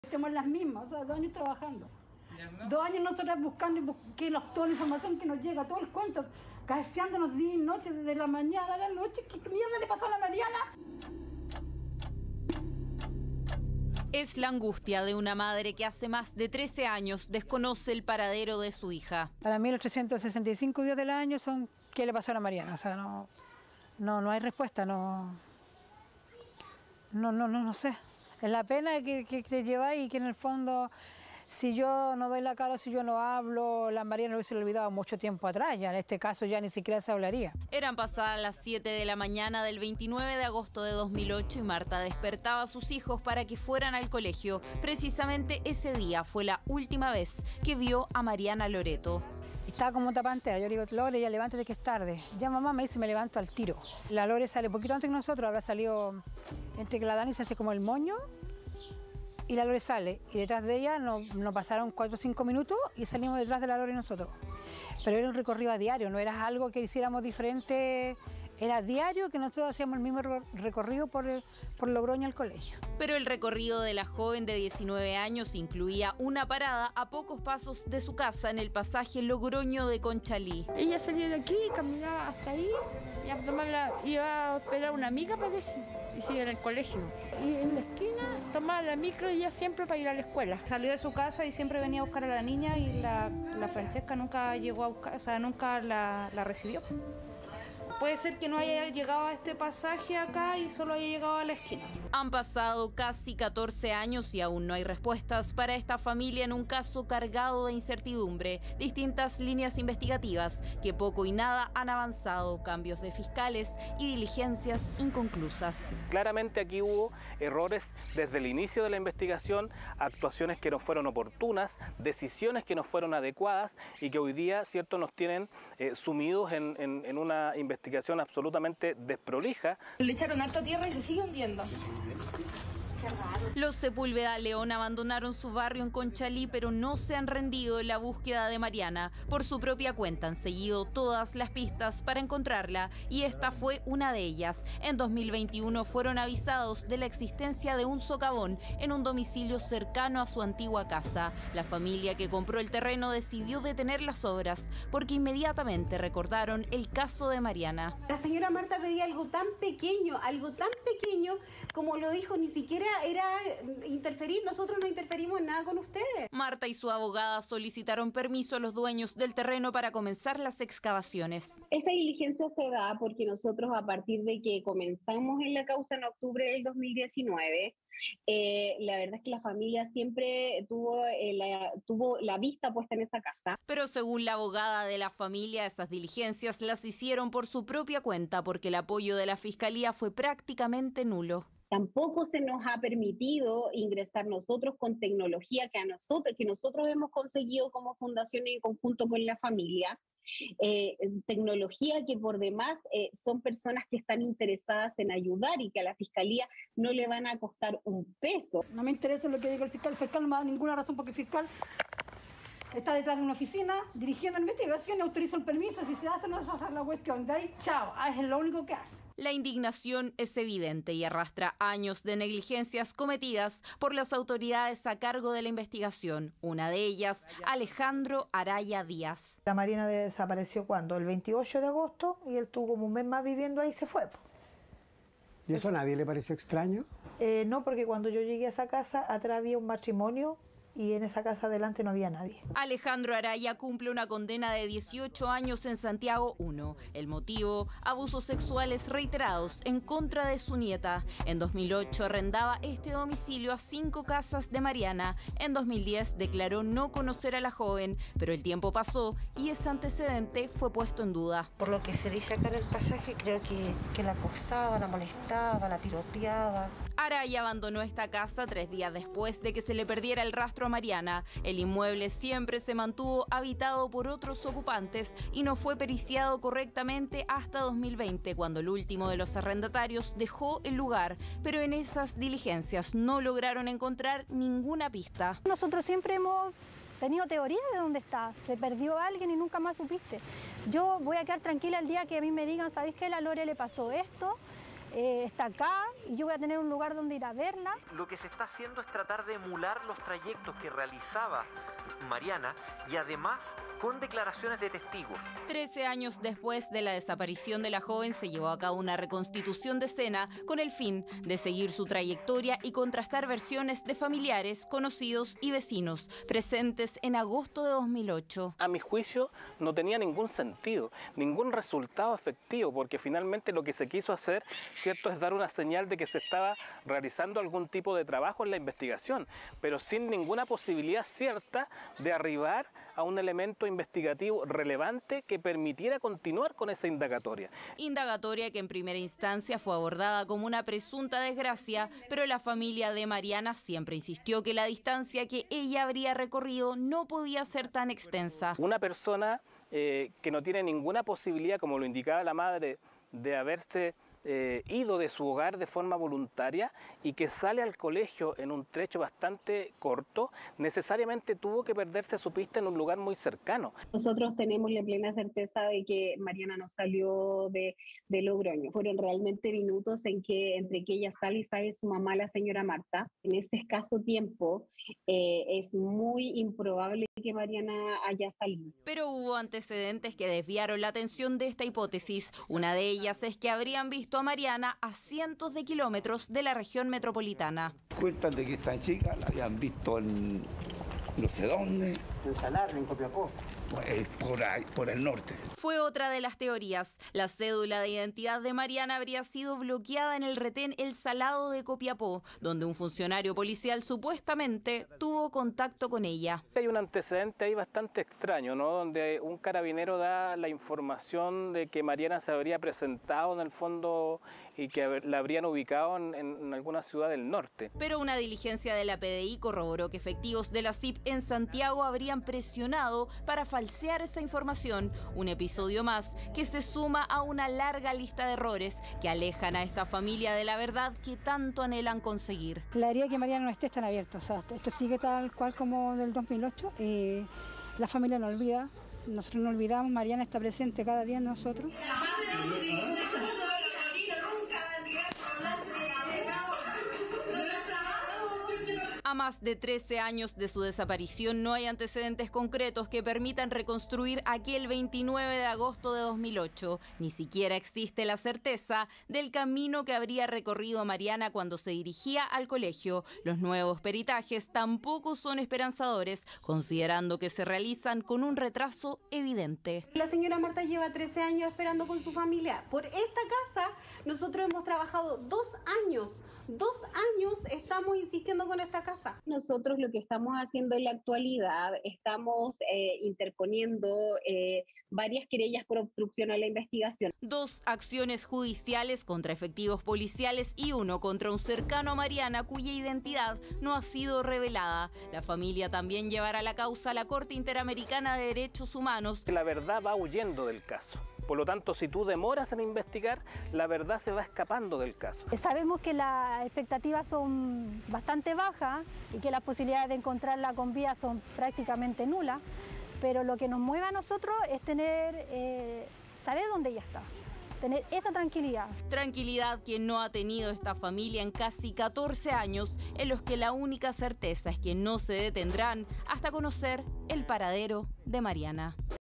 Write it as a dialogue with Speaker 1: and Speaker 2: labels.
Speaker 1: Estamos las mismas, o sea, 2 años trabajando. 2 años nosotras buscando toda la información que nos llega, todo el cuento, cabeceándonos día y noche, desde la mañana a la noche. ¿Qué mierda le pasó a la Mariana?
Speaker 2: Es la angustia de una madre que hace más de 13 años desconoce el paradero de su hija.
Speaker 1: Para mí los 365 días del año son ¿qué le pasó a la Mariana? O sea, no hay respuesta, no sé. Es la pena que te lleváis y que en el fondo, si yo no doy la cara, si yo no hablo, la Mariana lo hubiese olvidado mucho tiempo atrás. Ya en este caso ya ni siquiera se hablaría.
Speaker 2: Eran pasadas las 7 de la mañana del 29 de agosto de 2008 y Marta despertaba a sus hijos para que fueran al colegio. Precisamente ese día fue la última vez que vio a Mariana Loreto.
Speaker 1: Estaba como tapantea. Yo le digo, Lore, ya levántate que es tarde. Ya mamá me dice, me levanto al tiro. La Lore sale un poquito antes que nosotros, habrá salido entre que la Dani se hace como el moño y la Lore sale. Y detrás de ella no pasaron 4 o 5 minutos y salimos detrás de la Lore nosotros. Pero era un recorrido a diario, no era algo que hiciéramos diferente. Era diario que nosotros hacíamos el mismo recorrido por Logroño al colegio.
Speaker 2: Pero el recorrido de la joven de 19 años incluía una parada a pocos pasos de su casa en el pasaje Logroño de Conchalí.
Speaker 3: Ella salía de aquí, caminaba hasta ahí, iba a esperar a una amiga, parece, y se iba al colegio. Y en la esquina tomaba la micro ella siempre para ir a la escuela.
Speaker 4: Salió de su casa y siempre venía a buscar a la niña y la Francesca nunca llegó a buscar, o sea, nunca la recibió. Puede ser que no haya llegado a este pasaje acá y solo haya llegado a la esquina.
Speaker 2: Han pasado casi 14 años y aún no hay respuestas para esta familia en un caso cargado de incertidumbre, distintas líneas investigativas que poco y nada han avanzado, cambios de fiscales y diligencias inconclusas.
Speaker 5: Claramente aquí hubo errores desde el inicio de la investigación, actuaciones que no fueron oportunas, decisiones que no fueron adecuadas y que hoy día, cierto, nos tienen sumidos en una investigación absolutamente desprolija.
Speaker 3: Le echaron harta tierra y se sigue hundiendo.
Speaker 2: Los Sepúlveda León abandonaron su barrio en Conchalí, pero no se han rendido en la búsqueda de Mariana. Por su propia cuenta han seguido todas las pistas para encontrarla y esta fue una de ellas. En 2021 fueron avisados de la existencia de un socavón en un domicilio cercano a su antigua casa. La familia que compró el terreno decidió detener las obras porque inmediatamente recordaron el caso de Mariana.
Speaker 6: La señora Marta pedía algo tan pequeño como lo dijo, ni siquiera era interferir, nosotros no interferimos en nada con ustedes.
Speaker 2: Marta y su abogada solicitaron permiso a los dueños del terreno para comenzar las excavaciones.
Speaker 7: Esta diligencia se da porque nosotros, a partir de que comenzamos en la causa en octubre del 2019, la verdad es que la familia siempre tuvo la vista puesta en esa casa.
Speaker 2: Pero según la abogada de la familia, esas diligencias las hicieron por su propia cuenta porque el apoyo de la fiscalía fue prácticamente nulo.
Speaker 7: Tampoco se nos ha permitido ingresar nosotros con tecnología que nosotros hemos conseguido como fundación en conjunto con la familia. Tecnología que por demás son personas que están interesadas en ayudar y que a la fiscalía no le van a costar un peso.
Speaker 1: No me interesa lo que diga el fiscal no me da ninguna razón porque el fiscal está detrás de una oficina dirigiendo la investigación y autoriza el permiso. Si se hace o no se hace la cuestión, de ahí, chao, es lo único que hace.
Speaker 2: La indignación es evidente y arrastra años de negligencias cometidas por las autoridades a cargo de la investigación. Una de ellas, Alejandro Araya Díaz.
Speaker 8: La Mariana desapareció ¿cuándo? El 28 de agosto y él tuvo como un mes más viviendo ahí y se fue.
Speaker 9: ¿Y eso a nadie le pareció extraño?
Speaker 8: No, porque cuando yo llegué a esa casa, atrás había un matrimonio y en esa casa adelante no había nadie.
Speaker 2: Alejandro Araya cumple una condena de 18 años en Santiago 1. El motivo, abusos sexuales reiterados en contra de su nieta. En 2008 arrendaba este domicilio a 5 casas de Mariana. En 2010 declaró no conocer a la joven, pero el tiempo pasó y ese antecedente fue puesto en duda.
Speaker 10: Por lo que se dice acá en el pasaje, creo que la acosaba, la molestaba, la piropeaba.
Speaker 2: Araya abandonó esta casa 3 días después de que se le perdiera el rastro a Mariana. El inmueble siempre se mantuvo habitado por otros ocupantes y no fue periciado correctamente hasta 2020, cuando el último de los arrendatarios dejó el lugar. Pero en esas diligencias no lograron encontrar ninguna pista.
Speaker 11: Nosotros siempre hemos tenido teoría de dónde está. Se perdió alguien y nunca más supiste. Yo voy a quedar tranquila el día que a mí me digan, ¿sabéis qué? A la Lore le pasó esto. está acá y yo voy a tener un lugar donde ir a verla.
Speaker 12: Lo que se está haciendo es tratar de emular los trayectos que realizaba Mariana y además con declaraciones de testigos.
Speaker 2: 13 años después de la desaparición de la joven se llevó a cabo una reconstitución de escena con el fin de seguir su trayectoria y contrastar versiones de familiares, conocidos y vecinos presentes en agosto de 2008.
Speaker 5: A mi juicio no tenía ningún sentido, ningún resultado efectivo, porque finalmente lo que se quiso hacer, ¿cierto?, es dar una señal de que se estaba realizando algún tipo de trabajo en la investigación, pero sin ninguna posibilidad cierta de arribar a un elemento investigativo relevante que permitiera continuar con esa indagatoria.
Speaker 2: Indagatoria que en primera instancia fue abordada como una presunta desgracia, pero la familia de Mariana siempre insistió que la distancia que ella habría recorrido no podía ser tan extensa.
Speaker 5: Una persona que no tiene ninguna posibilidad, como lo indicaba la madre, de haberse ido de su hogar de forma voluntaria y que sale al colegio en un trecho bastante corto, necesariamente tuvo que perderse su pista en un lugar muy cercano.
Speaker 7: Nosotros tenemos la plena certeza de que Mariana no salió de Logroño. Fueron realmente minutos entre que ella sale y sale su mamá, la señora Marta. En este escaso tiempo es muy improbable que Mariana haya salido.
Speaker 2: Pero hubo antecedentes que desviaron la atención de esta hipótesis. Una de ellas es que habrían visto a Mariana a cientos de kilómetros de la región metropolitana.
Speaker 13: Cuentan de que esta chica la habían visto en no sé dónde.
Speaker 9: En Salar, en Copiapó.
Speaker 13: Por el norte.
Speaker 2: Fue otra de las teorías. La cédula de identidad de Mariana habría sido bloqueada en el retén El Salado de Copiapó, donde un funcionario policial supuestamente tuvo contacto con ella.
Speaker 5: Hay un antecedente ahí bastante extraño, ¿no?, donde un carabinero da la información de que Mariana se habría presentado en el fondo y que la habrían ubicado en alguna ciudad del norte.
Speaker 2: Pero una diligencia de la PDI corroboró que efectivos de la CIP en Santiago habrían presionado para falsear esa información, un episodio más que se suma a una larga lista de errores que alejan a esta familia de la verdad que tanto anhelan conseguir.
Speaker 1: La herida que Mariana no esté tan abierta, o sea, esto sigue tal cual como del 2008, la familia no olvida, nosotros no olvidamos, Mariana está presente cada día en nosotros.
Speaker 2: A más de 13 años de su desaparición no hay antecedentes concretos que permitan reconstruir aquel 29 de agosto de 2008. Ni siquiera existe la certeza del camino que habría recorrido Mariana cuando se dirigía al colegio. Los nuevos peritajes tampoco son esperanzadores, considerando que se realizan con un retraso evidente.
Speaker 6: La señora Marta lleva 13 años esperando con su familia. Por esta casa nosotros hemos trabajado 2 años. 2 años estamos insistiendo con esta casa.
Speaker 7: Nosotros lo que estamos haciendo en la actualidad, estamos interponiendo varias querellas por obstrucción a la investigación.
Speaker 2: 2 acciones judiciales contra efectivos policiales y 1 contra un cercano a Mariana cuya identidad no ha sido revelada. La familia también llevará la causa a la Corte Interamericana de Derechos Humanos.
Speaker 5: La verdad va huyendo del caso. Por lo tanto, si tú demoras en investigar, la verdad se va escapando del caso.
Speaker 11: Sabemos que las expectativas son bastante bajas y que las posibilidades de encontrarla con vida son prácticamente nulas, pero lo que nos mueve a nosotros es saber dónde ella está, tener esa tranquilidad.
Speaker 2: Tranquilidad que no ha tenido esta familia en casi 14 años, en los que la única certeza es que no se detendrán hasta conocer el paradero de Mariana.